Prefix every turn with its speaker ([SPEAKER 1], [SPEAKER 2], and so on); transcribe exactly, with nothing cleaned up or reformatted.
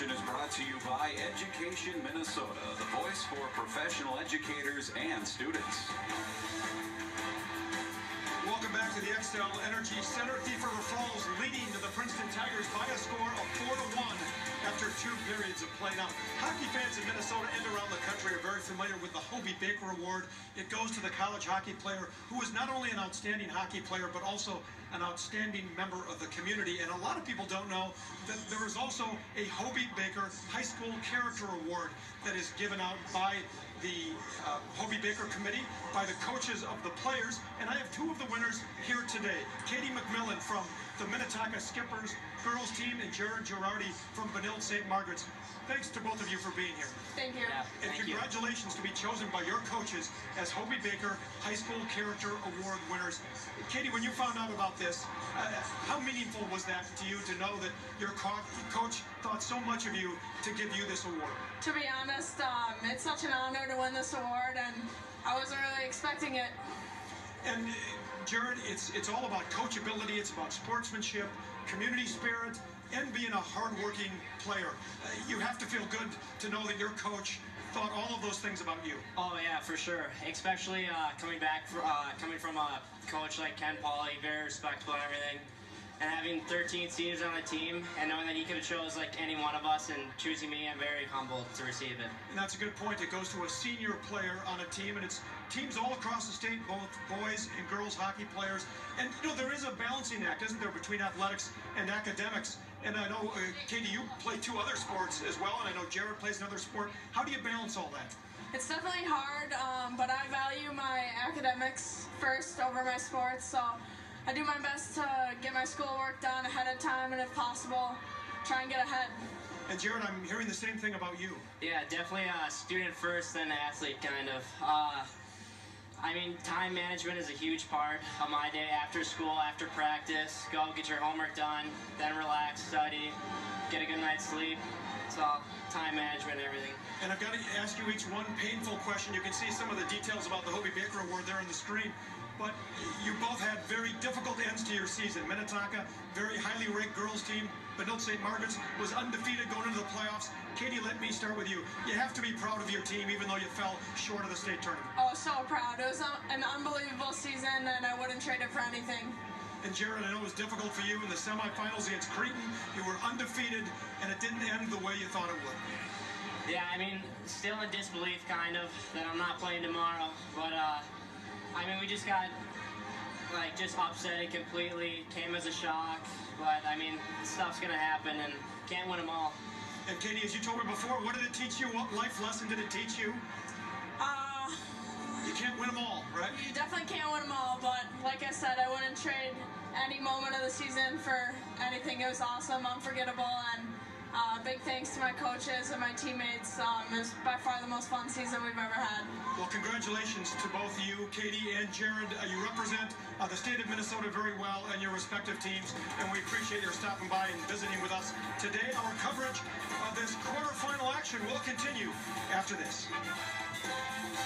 [SPEAKER 1] edition is brought to you by Education Minnesota, the voice for professional educators and students.
[SPEAKER 2] Welcome back to the Xcel Energy Center. Thief River Falls leading to the Princeton Tigers by a score of four to one after two periods of play. Now, hockey fans in Minnesota and around the country are very familiar with the Hobie Baker Award. It goes to the college hockey player who is not only an outstanding hockey player, but also an outstanding member of the community. And a lot of people don't know that there is also a Hobie Baker High School Character Award that is given out by the uh, Hobie Baker Committee, by the coaches of the players, and I have two of the winners here today. Katie McMillan from the Minnetonka Skippers girls team and Jared Gherardi from Benilde Saint Margaret's. Thanks to both of you for being here.
[SPEAKER 3] Thank you. Yeah,
[SPEAKER 2] and
[SPEAKER 3] thank
[SPEAKER 2] congratulations
[SPEAKER 3] you.
[SPEAKER 2] to be chosen by your coaches as Hobie Baker High School Character Award winners. Katie, when you found out about this, uh, how meaningful was that to you to know that your co coach thought so much of you to give you this award?
[SPEAKER 3] To be honest, um, it's such an honor to win this award, and I wasn't really expecting it.
[SPEAKER 2] And uh, Jared, it's it's all about coachability. It's about sportsmanship, community spirit, and being a hard-working player. Uh, you have to feel good to know that your coach thought all of those things about you.
[SPEAKER 4] Oh yeah, for sure. Especially uh, coming back, for, uh, coming from a coach like Ken Pauley, very respectful and everything, and having thirteen seniors on the team, and knowing that he could have chose like any one of us, and choosing me, I'm very humbled to receive it.
[SPEAKER 2] And that's a good point. It goes to a senior player on a team, and it's teams all across the state, both boys and girls hockey players. And you know, there is a balancing act, isn't there, between athletics and academics? And I know, uh, Katie, you play two other sports as well, and I know Jared plays another sport. How do you balance all that?
[SPEAKER 3] It's definitely hard, um, but I value my academics first over my sports, so I do my best to get my schoolwork done ahead of time, and if possible, try and get ahead.
[SPEAKER 2] And Jared, I'm hearing the same thing about you.
[SPEAKER 4] Yeah, definitely a student first, then athlete, kind of. Uh, I mean, time management is a huge part of my day. After school, after practice, go get your homework done, then relax, study, get a good night's sleep. It's all time management and everything.
[SPEAKER 2] And I've got to ask you each one painful question. You can see some of the details about the Hobie Baker Award there on the screen. But you both had very difficult ends to your season. Minnetonka, very highly ranked girls team. Benilde Saint Margaret's was undefeated going into the playoffs. Katie, let me start with you. You have to be proud of your team, even though you fell short of the state tournament.
[SPEAKER 3] Oh, so proud. It was an unbelievable season, and I wouldn't trade it for anything.
[SPEAKER 2] And Jared, I know it was difficult for you in the semifinals against Cretin. You were undefeated, and it didn't end the way you thought it would.
[SPEAKER 4] Yeah, I mean, still in disbelief, kind of, that I'm not playing tomorrow. But, uh, I mean, we just got, like, just upset completely. Came as a shock. But, I mean, stuff's going to happen, and can't win them all.
[SPEAKER 2] And, Katie, as you told me before, what did it teach you? What life lesson did it teach you?
[SPEAKER 3] Uh,
[SPEAKER 2] you can't win them all, right?
[SPEAKER 3] You definitely can't win them all, but like I said, I wouldn't trade any moment of the season for anything. It was awesome, unforgettable, and uh, big thanks to my coaches and my teammates. Um, it was by far the most fun season we've ever had.
[SPEAKER 2] Well, congratulations to both you, Katie and Jared. Uh, you represent uh, the state of Minnesota very well and your respective teams, and we appreciate your stopping by and visiting with us today. Our coverage of this quarterfinal action will continue after this.